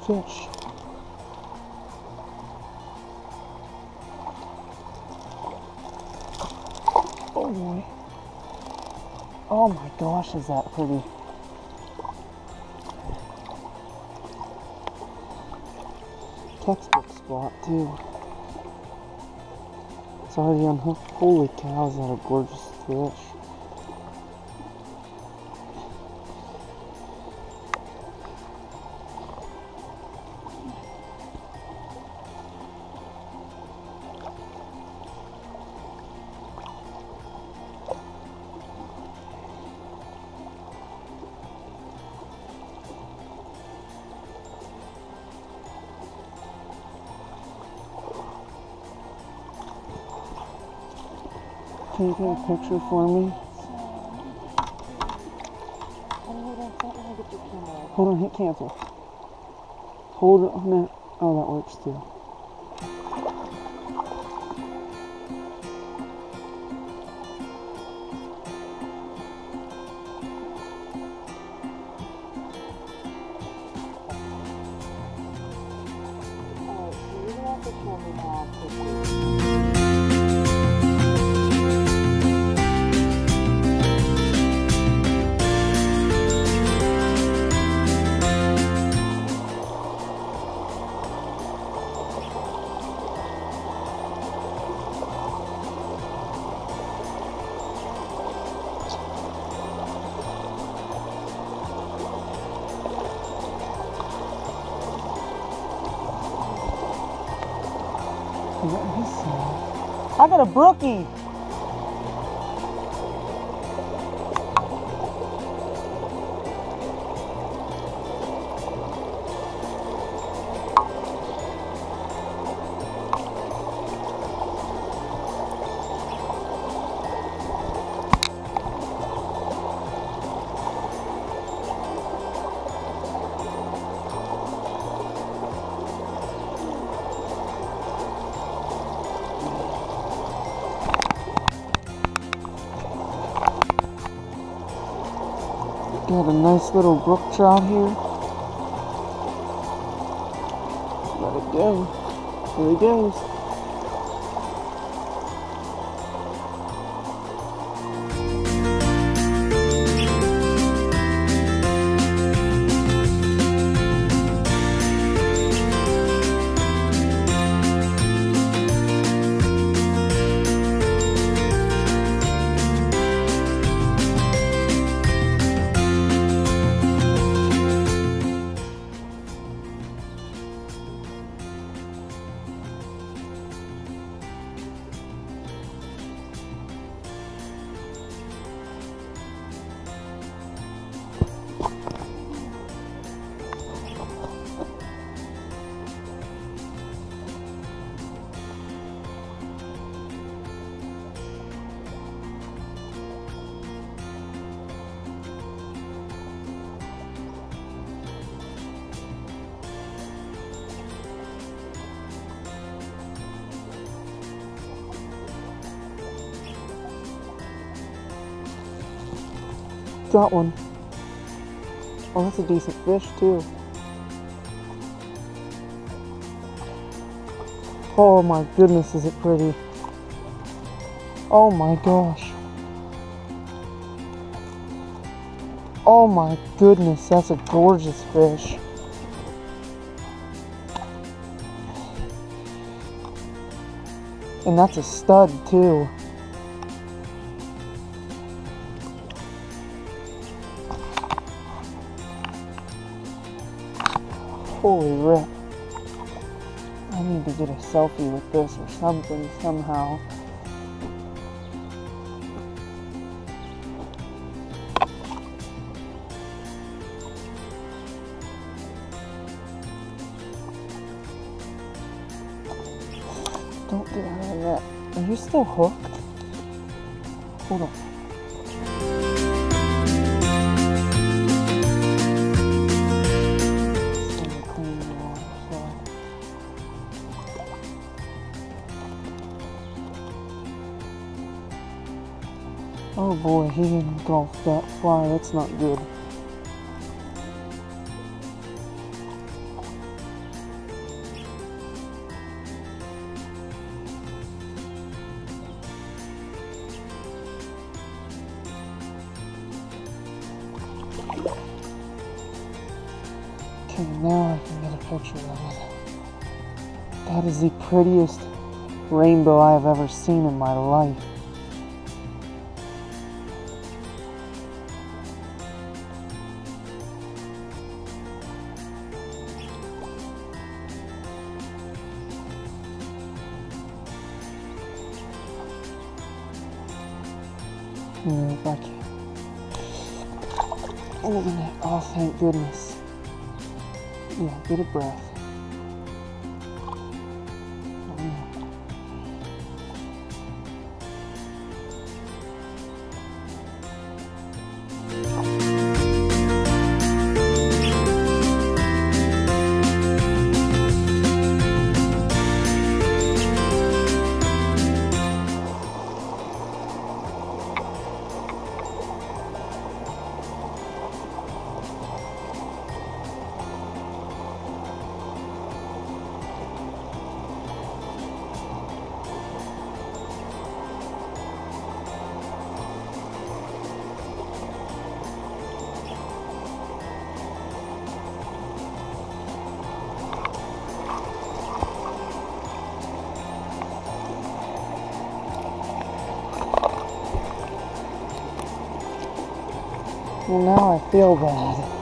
fish. Oh boy. Oh my gosh, is that pretty. Textbook spot too. It's already unhooked. Holy cow, is that a gorgeous fish. Can you take a picture for me? Hold on, hit cancel. Hold it on that. Oh, that works too. Alright, so you're gonna have to show me how to I got a brookie. Got a nice little brook trout here. Let it go. Here he goes. Got one. Oh, that's a decent fish too. Oh my goodness, is it pretty. Oh my gosh. Oh my goodness, that's a gorgeous fish. And that's a stud too. Holy rip. I need to get a selfie with this or something, somehow. Don't get out of the net. Are you still hooked? Hold on. Oh boy, he engulfed that fly. That's not good. Okay, now I can get a picture of it. That is the prettiest rainbow I have ever seen in my life. If I can. Oh, thank goodness. Yeah, get a breath. Well, now I feel bad.